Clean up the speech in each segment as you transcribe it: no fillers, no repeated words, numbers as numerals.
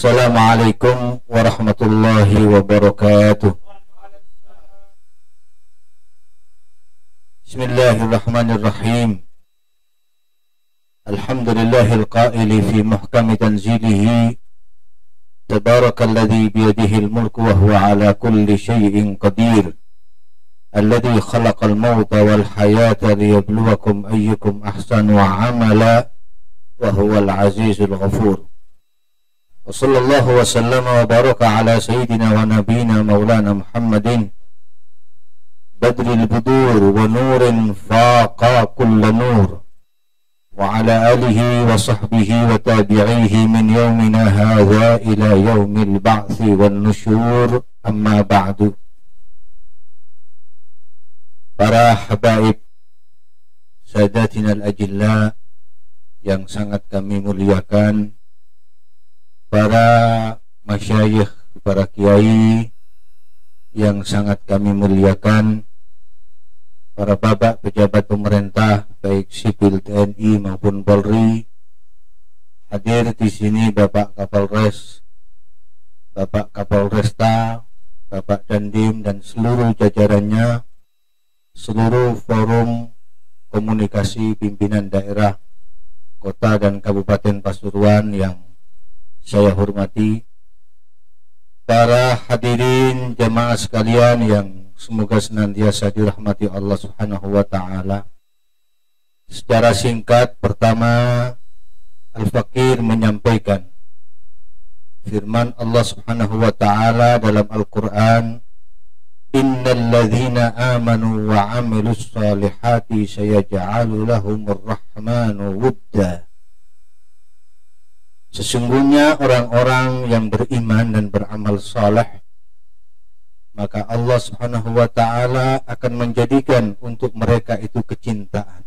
Assalamualaikum warahmatullahi wabarakatuh. Bismillahirrahmanirrahim. Alhamdulillahil qaili fi muhkami tanzilihi. Tabarakalladzi biyadihil mulku wa huwa ala kulli syai'in qadir. Alladzi khalaqal mauta wal hayata liyabluwakum ayyukum ahsanu amala wa huwal azizul ghafur. Wa sallallahu wa sallama wa baraka ala sayyidina wa nabiyina maulana Muhammadin badril budur wa nurin faqa kulla nur wa ala alihi wa sahbihi wa tabi'ihi min yawmina hadha ila yawmil ba'thi wan nusyur, amma ba'du. Para habaib sadatina al-ajilla yang sangat kami muliakan, para masyayikh, para kiai yang sangat kami muliakan, para bapak pejabat pemerintah baik sipil TNI maupun Polri, hadir di sini Bapak Kapolres, Bapak Kapolresta, Bapak Dandim dan seluruh jajarannya, seluruh forum komunikasi pimpinan daerah Kota dan Kabupaten Pasuruan yang saya hormati, para hadirin jamaah sekalian yang semoga senantiasa dirahmati Allah Subhanahu wa taala. Secara singkat, pertama Al-Fakir menyampaikan firman Allah Subhanahu wa taala dalam Al-Qur'an, innal ladzina amanu wa 'amilus shalihati sayaj'alu lahumur rahmanu wudda. Sesungguhnya orang-orang yang beriman dan beramal saleh, maka Allah Subhanahu wa ta'ala akan menjadikan untuk mereka itu kecintaan.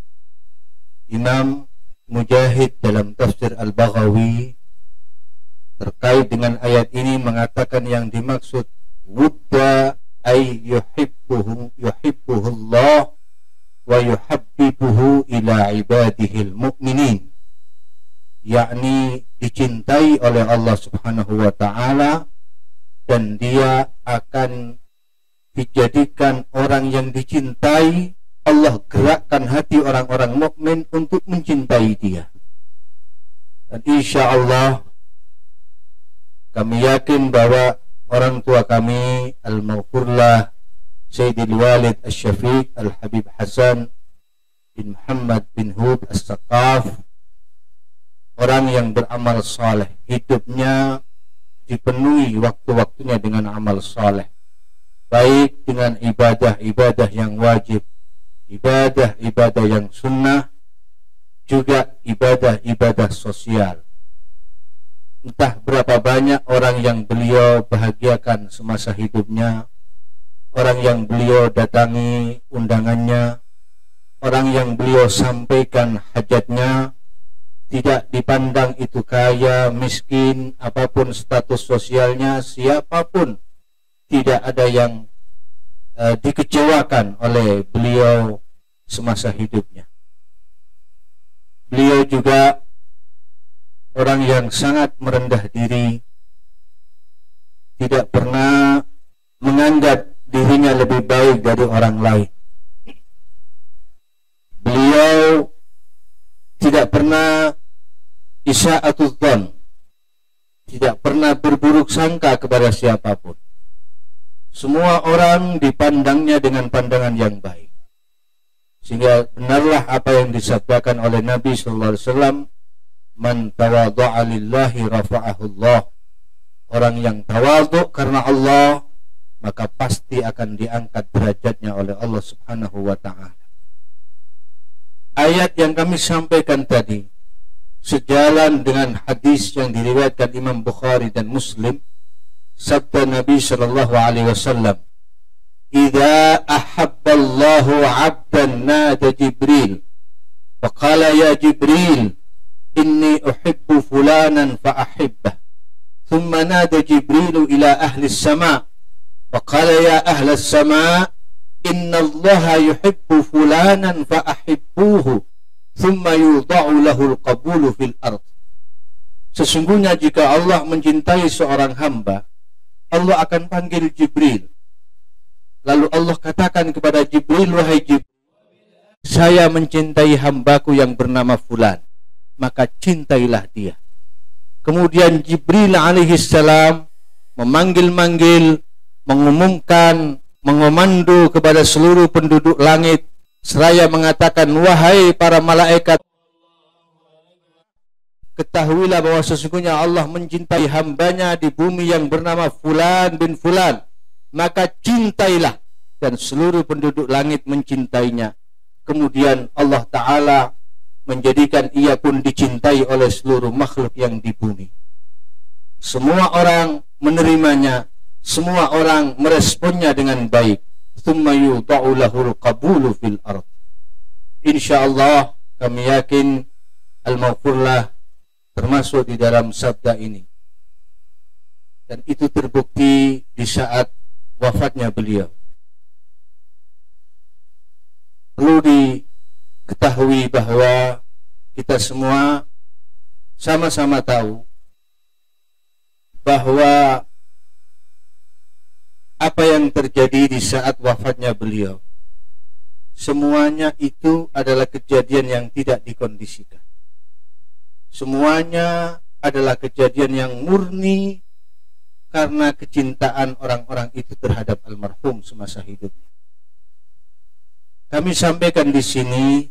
Imam Mujahid dalam tafsir Al-Baghawi terkait dengan ayat ini mengatakan yang dimaksud wudda ay yuhibbuhullah wa yuhabbibuhu ila ibadihil mu'minin, yakni dicintai oleh Allah Subhanahu wa ta'ala dan dia akan dijadikan orang yang dicintai. Allah gerakkan hati orang-orang mukmin untuk mencintai dia. Dan insya Allah kami yakin bahwa orang tua kami Al-Maghfurlah Sayyidil Walid Asy-Syafiq Al-Habib Hasan bin Muhammad bin Hud As-Saqaf, orang yang beramal saleh, hidupnya dipenuhi waktu-waktunya dengan amal saleh, baik dengan ibadah-ibadah yang wajib, ibadah-ibadah yang sunnah, juga ibadah-ibadah sosial. Entah berapa banyak orang yang beliau bahagiakan semasa hidupnya, orang yang beliau datangi undangannya, orang yang beliau sampaikan hajatnya, tidak dipandang itu kaya, miskin, apapun status sosialnya, siapapun tidak ada yang dikecewakan oleh beliau semasa hidupnya. Beliau juga orang yang sangat merendah diri, tidak pernah menganggap dirinya lebih baik dari orang lain. Beliau tidak pernah isya'atul dzan, tidak pernah berburuk sangka kepada siapapun. Semua orang dipandangnya dengan pandangan yang baik, sehingga benarlah apa yang disabdakan oleh Nabi sallallahu alaihi wasallam, man tawadha'a lillahi rafa'ahullah. Orang yang tawadhu karena Allah, maka pasti akan diangkat derajatnya oleh Allah Subhanahu wa ta'ala. Ayat yang kami sampaikan tadi sejalan dengan hadis yang diriwayatkan Imam Bukhari dan Muslim. Sabda Nabi sallallahu alaihi wasallam, "Idza ahabballahu 'abdan nada Jibril, wa qala ya Jibril, inni uhibbu fulanan fa ahibbah." Thumma nada Jibril ila ahli as-sama' wa qala ya ahli as-sama' inna Allah yuhibbu fulanan fa ahibbuhu. Thumma yudha'u lahu al-qabulu fil ard. Sesungguhnya jika Allah mencintai seorang hamba, Allah akan panggil Jibril. Lalu Allah katakan kepada Jibril, wahai Jibril, saya mencintai hambaku yang bernama Fulan, maka cintailah dia. Kemudian Jibril alaihissalam memanggil-manggil, mengumumkan, mengomando kepada seluruh penduduk langit, seraya mengatakan, wahai para malaikat, ketahuilah bahwa sesungguhnya Allah mencintai hambanya di bumi yang bernama Fulan bin Fulan, maka cintailah. Dan seluruh penduduk langit mencintainya. Kemudian Allah Ta'ala menjadikan ia pun dicintai oleh seluruh makhluk yang di bumi. Semua orang menerimanya, semua orang meresponnya dengan baik. Tsumma yudha'u lahul qabulu fil ard. Insyaallah kami yakin al-maghfurlah termasuk di dalam sabda ini. Dan itu terbukti di saat wafatnya beliau. Perlu diketahui bahwa kita semua sama-sama tahu bahwa apa yang terjadi di saat wafatnya beliau, semuanya itu adalah kejadian yang tidak dikondisikan. Semuanya adalah kejadian yang murni karena kecintaan orang-orang itu terhadap almarhum semasa hidupnya. Kami sampaikan di sini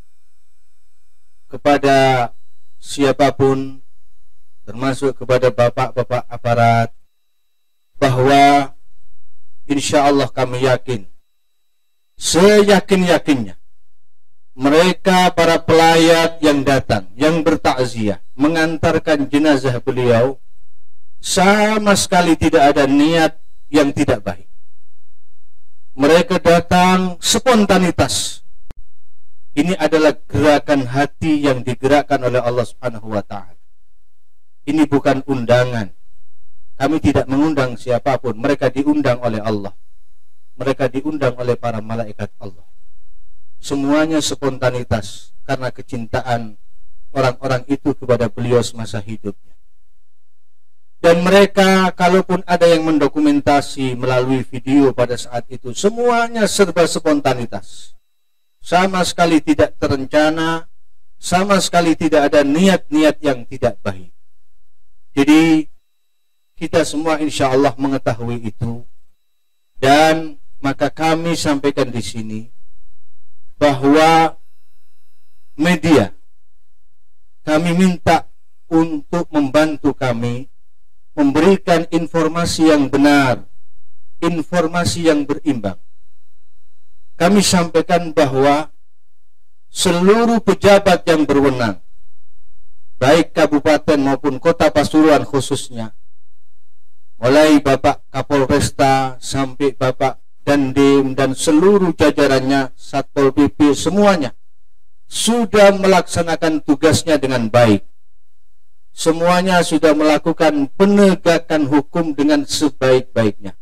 kepada siapapun, termasuk kepada bapak-bapak aparat, bahwa insya Allah kami yakin, seyakin-yakinnya, mereka para pelayat yang datang, yang bertakziah, mengantarkan jenazah beliau, sama sekali tidak ada niat yang tidak baik. Mereka datang spontanitas. Ini adalah gerakan hati yang digerakkan oleh Allah Subhanahu wa Ta'ala. Ini bukan undangan. Kami tidak mengundang siapapun. Mereka diundang oleh Allah. Mereka diundang oleh para malaikat Allah. Semuanya spontanitas karena kecintaan orang-orang itu kepada beliau semasa hidupnya. Dan mereka, kalaupun ada yang mendokumentasi melalui video pada saat itu, semuanya serba spontanitas. Sama sekali tidak terencana, sama sekali tidak ada niat-niat yang tidak baik. Jadi kita semua insya Allah mengetahui itu. Dan maka kami sampaikan di sini bahwa media, kami minta untuk membantu kami memberikan informasi yang benar, informasi yang berimbang. Kami sampaikan bahwa seluruh pejabat yang berwenang, baik kabupaten maupun kota Pasuruan khususnya, mulai Bapak Kapolresta sampai Bapak Dandim dan seluruh jajarannya, Satpol PP, semuanya sudah melaksanakan tugasnya dengan baik. Semuanya sudah melakukan penegakan hukum dengan sebaik-baiknya.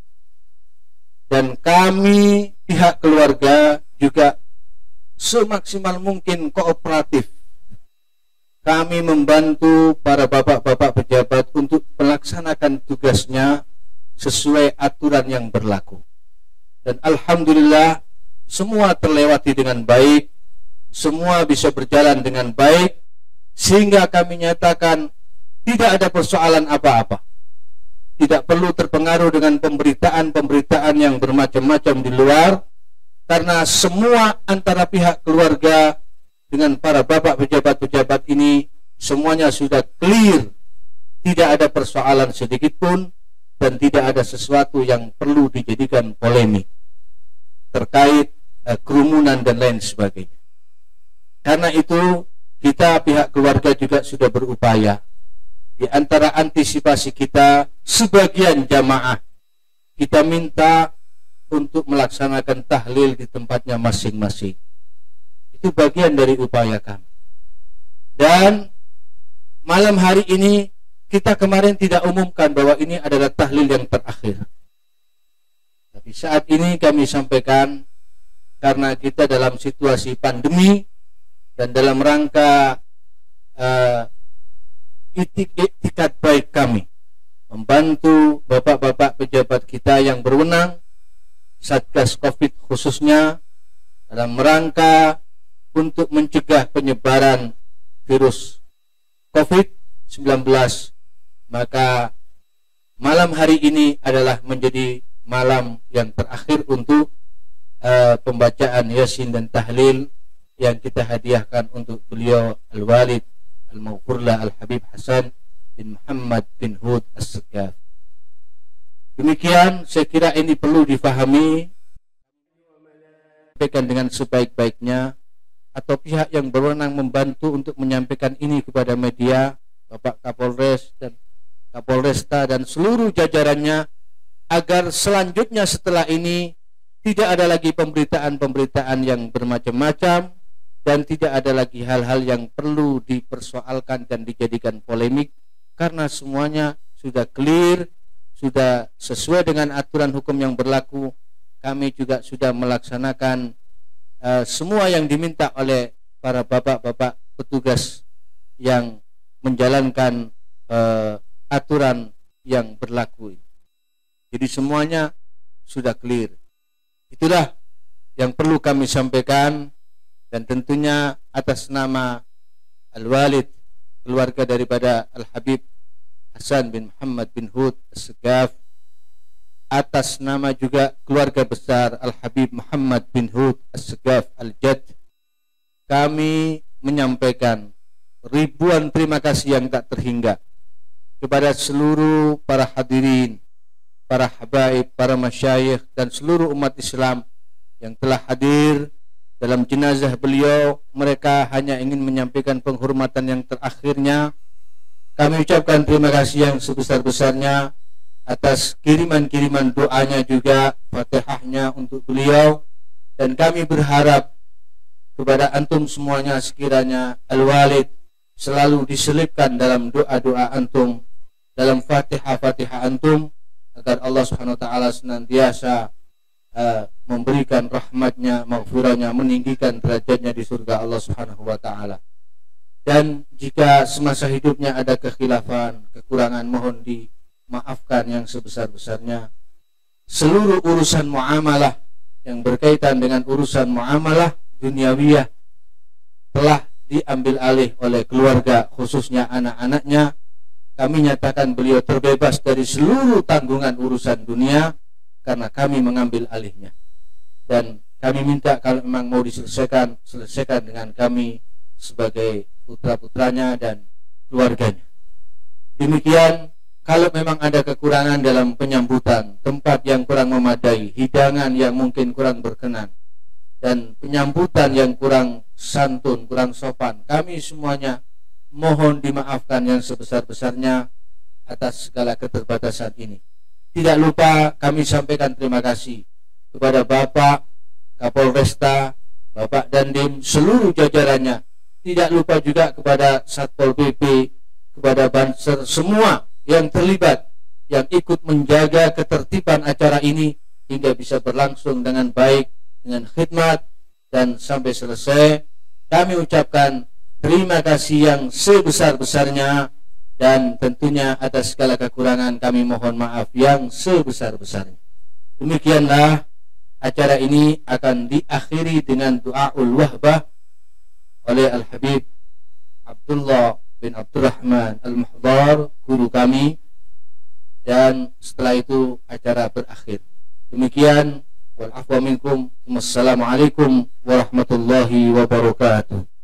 Dan kami pihak keluarga juga semaksimal mungkin kooperatif. Kami membantu para bapak-bapak pejabat untuk melaksanakan tugasnya sesuai aturan yang berlaku. Dan alhamdulillah semua terlewati dengan baik, semua bisa berjalan dengan baik, sehingga kami nyatakan tidak ada persoalan apa-apa. Tidak perlu terpengaruh dengan pemberitaan-pemberitaan yang bermacam-macam di luar, karena semua antara pihak keluarga dengan para bapak pejabat-pejabat ini semuanya sudah clear. Tidak ada persoalan sedikit pun dan tidak ada sesuatu yang perlu dijadikan polemik terkait kerumunan dan lain sebagainya. Karena itu kita pihak keluarga juga sudah berupaya. Di antara antisipasi kita, sebagian jamaah kita minta untuk melaksanakan tahlil di tempatnya masing-masing. Itu bagian dari upaya kami. Dan malam hari ini kita kemarin tidak umumkan bahwa ini adalah tahlil yang terakhir. Tapi saat ini kami sampaikan karena kita dalam situasi pandemi dan dalam rangka itikat baik kami membantu bapak-bapak pejabat kita yang berwenang, Satgas Covid khususnya, dalam rangka untuk mencegah penyebaran virus COVID-19. Maka malam hari ini adalah menjadi malam yang terakhir untuk pembacaan Yasin dan Tahlil yang kita hadiahkan untuk beliau Al-Walid Al-Maghfurlah Al-Habib Hasan bin Muhammad bin Hud As-Segaf. Demikian saya kira ini perlu difahami, sampaikan dengan sebaik-baiknya, atau pihak yang berwenang membantu untuk menyampaikan ini kepada media, Bapak Kapolres dan Kapolresta dan seluruh jajarannya, agar selanjutnya setelah ini tidak ada lagi pemberitaan-pemberitaan yang bermacam-macam dan tidak ada lagi hal-hal yang perlu dipersoalkan dan dijadikan polemik, karena semuanya sudah clear, sudah sesuai dengan aturan hukum yang berlaku. Kami juga sudah melaksanakan semua yang diminta oleh para bapak-bapak petugas yang menjalankan aturan yang berlaku. Jadi semuanya sudah clear. Itulah yang perlu kami sampaikan, dan tentunya atas nama Al-Walid, keluarga daripada Al-Habib Hasan bin Muhammad bin Hud As-Segaf, atas nama juga keluarga besar Al-Habib Muhammad bin Hud As-Segaf Al-Jad, kami menyampaikan ribuan terima kasih yang tak terhingga kepada seluruh para hadirin, para habaib, para masyayikh dan seluruh umat Islam yang telah hadir dalam jenazah beliau. Mereka hanya ingin menyampaikan penghormatan yang terakhirnya. Kami ucapkan terima kasih yang sebesar-besarnya atas kiriman-kiriman doanya juga, Fatihahnya untuk beliau, dan kami berharap kepada antum semuanya sekiranya Al-Walid selalu diselipkan dalam doa-doa antum, dalam Fatihah-Fatihah antum, agar Allah Subhanahu wa taala senantiasa memberikan rahmatnya, maghfirahnya, meninggikan derajatnya di surga Allah Subhanahu wa taala. Dan jika semasa hidupnya ada kekhilafan, kekurangan, mohon dimaafkan yang sebesar-besarnya. Seluruh urusan muamalah yang berkaitan dengan urusan muamalah duniawiyah telah diambil alih oleh keluarga, khususnya anak-anaknya. Kami nyatakan beliau terbebas dari seluruh tanggungan urusan dunia karena kami mengambil alihnya. Dan kami minta kalau memang mau diselesaikan, selesaikan dengan kami sebagai putra-putranya dan keluarganya. Demikian, kalau memang ada kekurangan dalam penyambutan, tempat yang kurang memadai, hidangan yang mungkin kurang berkenan, dan penyambutan yang kurang santun, kurang sopan, kami semuanya mohon dimaafkan yang sebesar-besarnya atas segala keterbatasan ini. Tidak lupa kami sampaikan terima kasih kepada Bapak Kapolresta, Bapak Dandim, seluruh jajarannya. Tidak lupa juga kepada Satpol PP, kepada Banser, semua yang terlibat, yang ikut menjaga ketertiban acara ini hingga bisa berlangsung dengan baik, dengan khidmat dan sampai selesai. Kami ucapkan terima kasih yang sebesar-besarnya, dan tentunya atas segala kekurangan kami mohon maaf yang sebesar-besarnya. Demikianlah acara ini akan diakhiri dengan doaul wahbah oleh Al-Habib Abdullah bin Abdurrahman Al-Muhdar, guru kami, dan setelah itu acara berakhir. Demikian, wal afwa minkum. Wassalamualaikum warahmatullahi wabarakatuh.